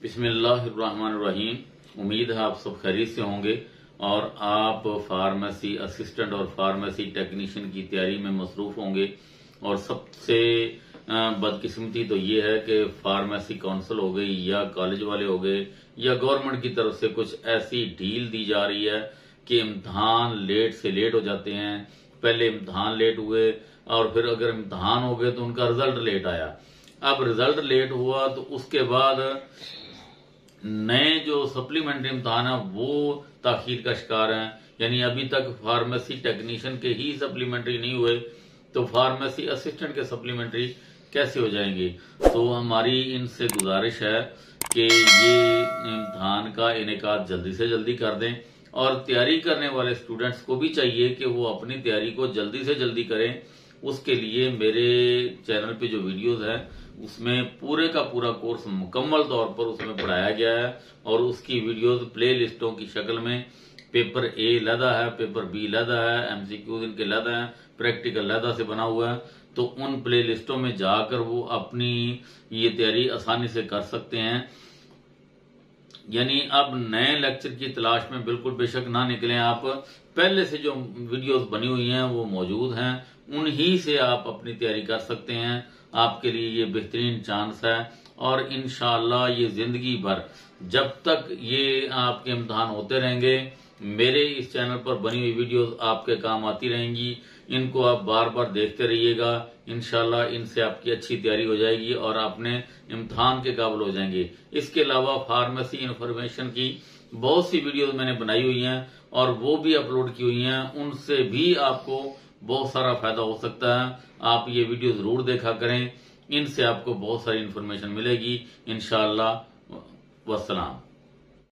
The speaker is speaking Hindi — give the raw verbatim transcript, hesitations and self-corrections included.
बिस्मिल्लाहिर्रहमानिर्रहीम। उम्मीद है आप सब खैरियत से होंगे और आप फार्मेसी असिस्टेंट और फार्मेसी टेक्नीशियन की तैयारी में मसरूफ होंगे। और सबसे बदकिस्मती तो ये है कि फार्मेसी काउंसिल हो गई या कॉलेज वाले हो गए या गवर्नमेंट की तरफ से कुछ ऐसी ढील दी जा रही है कि इम्तहान लेट से लेट हो जाते हैं। पहले इम्तहान लेट हुए और फिर अगर इम्तहान हो गए तो उनका रिजल्ट लेट आया। अब रिजल्ट लेट हुआ तो उसके बाद नए जो सप्लीमेंट्री इम्तहान है वो ताखीर का शिकार हैं। यानी अभी तक फार्मेसी टेक्नीशियन के ही सप्लीमेंट्री नहीं हुए तो फार्मेसी असिस्टेंट के सप्लीमेंट्री कैसे हो जाएंगे। तो हमारी इनसे गुजारिश है कि ये इम्तहान का इनेकाद जल्दी से जल्दी कर दें और तैयारी करने वाले स्टूडेंट्स को भी चाहिए कि वो अपनी तैयारी को जल्दी से जल्दी करें। उसके लिए मेरे चैनल पे जो वीडियोस हैं उसमें पूरे का पूरा कोर्स मुकम्मल तौर पर उसमें पढ़ाया गया है और उसकी वीडियोस प्ले लिस्टों की शक्ल में पेपर ए लदा है, पेपर बी लदा है, एमसीक्यूज इनके लदा है, प्रैक्टिकल लदा से बना हुआ है। तो उन प्ले लिस्टों में जाकर वो अपनी ये तैयारी आसानी से कर सकते हैं। यानी अब नए लेक्चर की तलाश में बिल्कुल बेशक ना निकलें आप। पहले से जो वीडियोस बनी हुई हैं वो मौजूद हैं, उन्हीं से आप अपनी तैयारी कर सकते हैं। आपके लिए ये बेहतरीन चांस है और इंशाअल्लाह ये जिंदगी भर जब तक ये आपके इम्तहान होते रहेंगे मेरे इस चैनल पर बनी हुई वीडियोस आपके काम आती रहेंगी। इनको आप बार बार देखते रहिएगा। इंशाल्लाह इनसे आपकी अच्छी तैयारी हो जाएगी और आपने इम्तहान के काबिल हो जाएंगे। इसके अलावा फार्मेसी इंफॉर्मेशन की बहुत सी वीडियोस मैंने बनाई हुई हैं और वो भी अपलोड की हुई हैं, उनसे भी आपको बहुत सारा फायदा हो सकता है। आप ये वीडियो जरूर देखा करें, इनसे आपको बहुत सारी इंफॉर्मेशन मिलेगी इंशाअल्लाह। वस्सलाम।